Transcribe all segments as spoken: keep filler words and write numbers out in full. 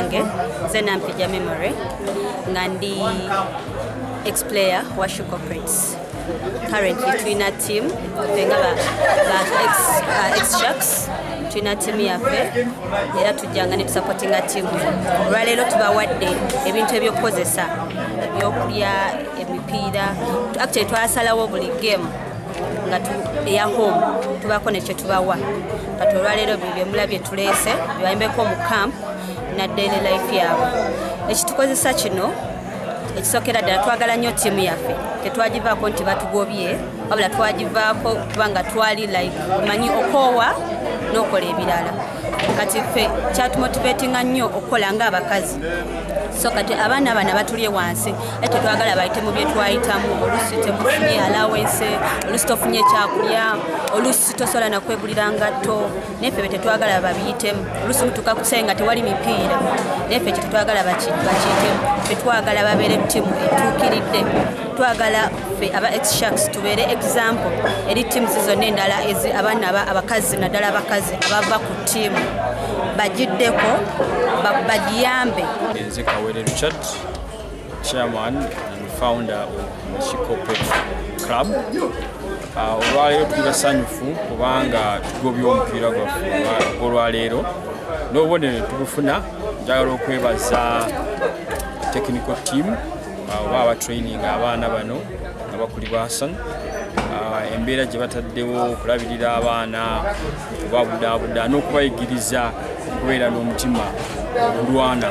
yange Palyer Nampijja memory ngandi ex-player wa Shuko Prince. Currently twina team venga ba, ba ex uh, ex sharks twina team yafe era tujjanga ne supporting a team. Olwaleero tubawadde ebintu ebyokozesa ebyokulya emipiira actually twasalawo buli game nga tu ya home tubako ne kye tubawa kati olwaleero bibye mulabye tuleese bibayambeko mu camp na daily life yaabwe. Ekitukozesa kino ekisokera ddala twagala nnyo tiimu yaffe tetwagivaako nti batugobye wabula twagivaako kubanga twali like manyi okoowa n'okola ebirala kati ffe kyatumotivatinga nnyo okukola ng'abakazi. So kati abaana bana batulye wansi ate twagala bayite mu bye twayitamu olusi temufunye allowance olusi tofunye ekyakulya olusi tosobola na kwegulira ngatto neffe bye tetwagala babiyitemu olusi mutuka kusenga tewali mipiira neffe kye tetwagala bakiyitemu tetwagala babeere ttiimu etuukiridde twagala ffe aba ex sharks tubeere example eri ttiimu zonna endala abaana abakazi naddala abakazi abava ku ttiimu bagiddeko bagiyambe. Nze Kawere Richard, chairman and founder of the Shuko Prince Club. Olwaleero tuli basanyufu kubanga tugobye omupiira gwaffe olwaleero n'obubonero tubufuna. Njagala okwebaza technical team oba abatraining abaana bano nga bakuli ba Hassan embeera gye bataddewo okulabirira abaana okubabudaabuda n'okubayigiriza okubeera n'omutima ogulwana.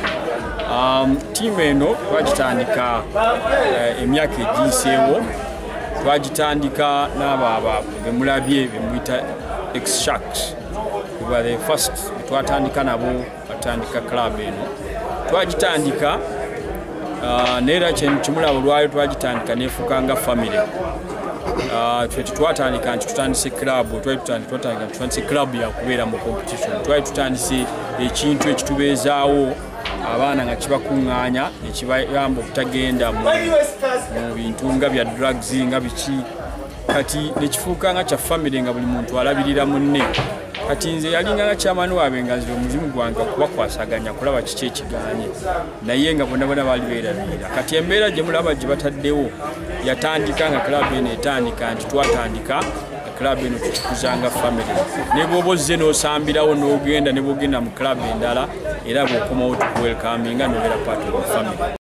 Um, tiimu eno twagitandika uh, emyaka egiyiseewo twagitandika n'abo bemulabye bemuyita ex sharks. We were the first twatandika nabo batandika club eno twagitandika uh, neera kimulaba olwayo twagitandika nefuuka nga family. Uh, twe twatandika nti tutandise club twali tutandika twatandika tutandise club ya kubeera mu competition twali tutandise ekintu ekitubeezaawo abaana nga kibakuŋŋaanya ekibayamba obutagenda mu bintu nga bya drugs nga biki kati nekifuuka nga kya family nga buli muntu alabirira munne. Kati nze yalinga nga chairman waabe nga nze omuzimu gwange okubakwasaganya kulaba kiki ekigaanye naye nga bonna bonna baali beerabirira. Kati embeera gye mulaba gye bataddewo yatandika nga club eno etandika nti twatandika club eno tukikuzanga family ne bw'oba ozze n'osambirawo n'ogenda ne bw'ogenda mu club endala era bw'okomawo tukuwelkaminga n'obeera part of the family.